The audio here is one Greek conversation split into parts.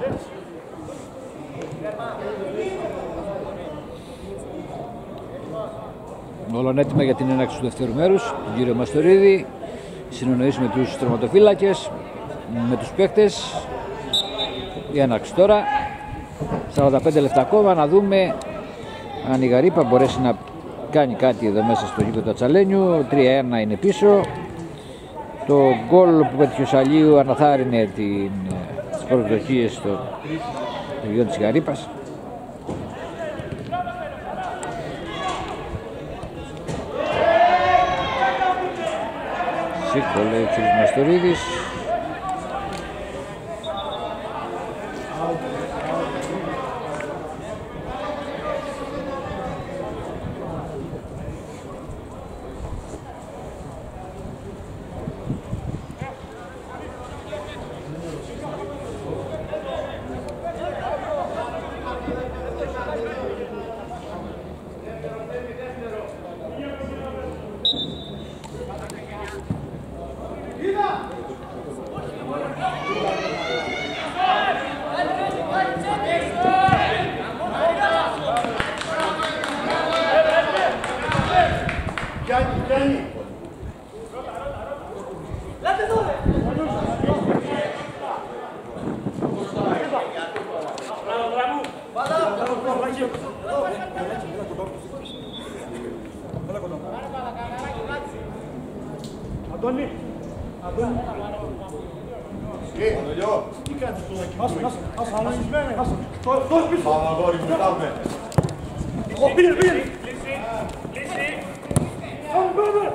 Όλα έτοιμα για την έναρξη του δεύτερου μέρους, τον κύριο Μαστορίδη, συνεννοήσει με τους τερματοφύλακες, με τους παίκτες. Η έναρξη τώρα, 45 λεπτά ακόμα, να δούμε αν η Γαρύπα μπορέσει να κάνει κάτι εδώ μέσα στο γήπεδο Ατσαλένιου. 3-1 είναι πίσω. Το γκολ που πέτυχε ο Σαλίου αναθάρρυνε τις προσδοκίες των παιδιών της Γαρύπας. Σήκω, λέει ο κ. Μαστορίδης. Αντώνη, τι κάνεις τώρα εκεί? Άσε, αναλυσμένε. Δώσ' πίσω. Παναγόρι μου, πάμε. Πήγαινε. Λύση. Πάμε.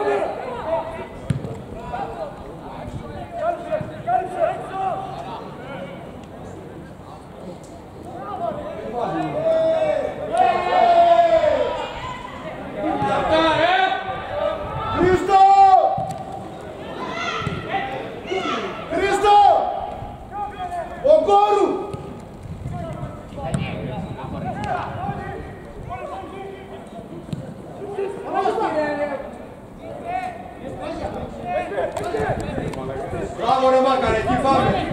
Μπράβο ρε Μάκαρε, εκεί πάμε.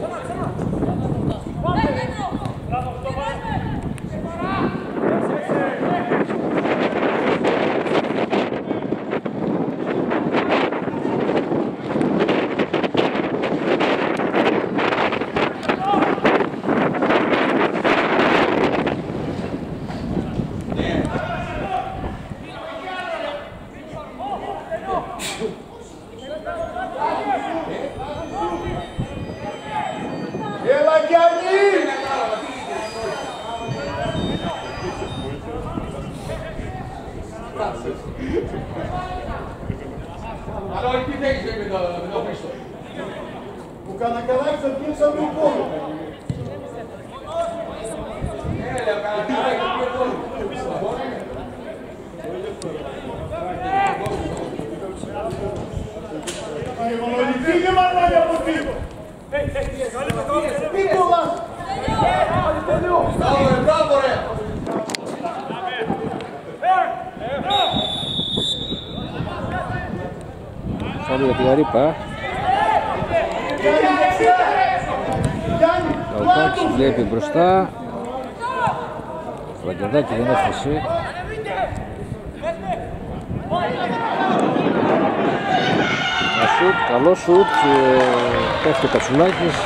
Αλλά όχι τι έχεις με το πίσω. Που κανακαλάκι θα βγει σαν τον πόνο. Λέω κανακαλάκι θα βγει τον πόνο. Φύγε μαλάκι από πίσω. Πίσω μας. Μπράβο ρε. Φάλου για τη Γαρύπα. Λαουτάκης βλέπει μπροστά. Φλαγκιαδάκι δεν έφτασε. Ένα σουτ, καλό σουτ. Πέφτει ο Κατσουλάκης.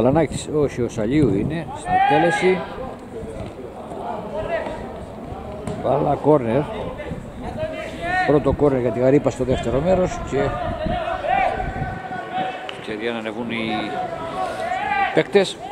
Γαλανάκης, όχι, ο Σαλίου είναι στην εκτέλεση. Μπάλα κόρνερ. Πρώτο κόρνερ για τη Γαρύπα στο δεύτερο μέρος και ευκαιρία να ανεβούν οι παίκτες.